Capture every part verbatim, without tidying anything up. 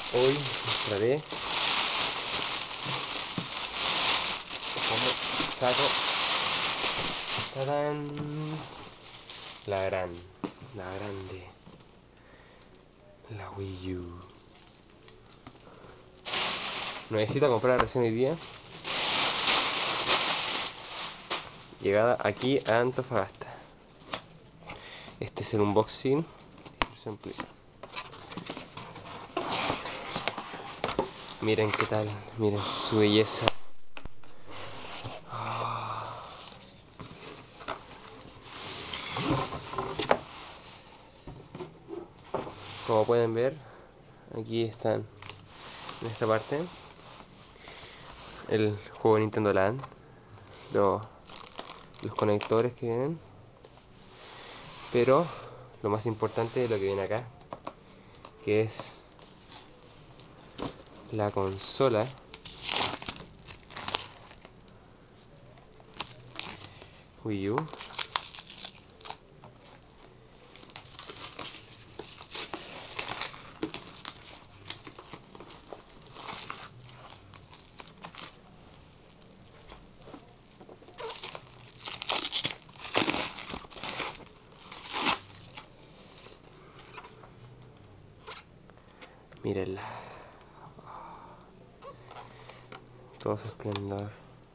Hoy mostraré cómo saco ¡tarán! la gran, la grande, la Wii U. Necesito comprar recién hoy día. Llegada aquí a Antofagasta. Este es el unboxing. Miren qué tal, miren su belleza. Como pueden ver, aquí están en esta parte el juego Nintendo Land, lo, los conectores que vienen, pero lo más importante es lo que viene acá, que es la consola Wii U. Mírenla, todo su esplendor.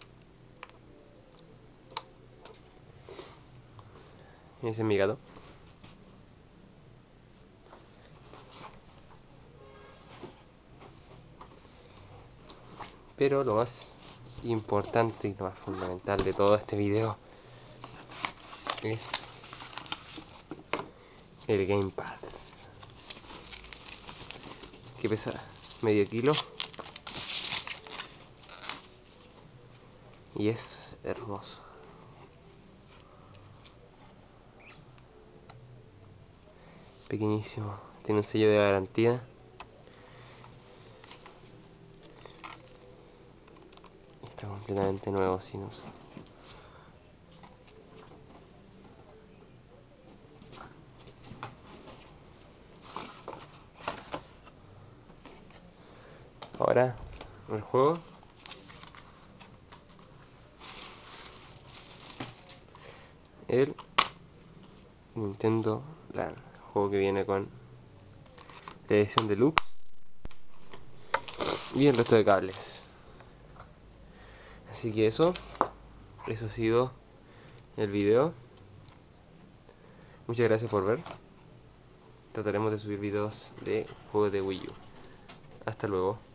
Ese es mi gato. Pero lo más importante y lo más fundamental de todo este video es el gamepad, que pesa medio kilo y es hermoso. Pequeñísimo, tiene un sello de garantía. Está completamente nuevo, sin uso. Ahora, el juego. El Nintendo Land, juego que viene con la edición deluxe y el resto de cables. Así que eso, eso ha sido el video. Muchas gracias por ver. Trataremos de subir videos de juegos de Wii U. Hasta luego.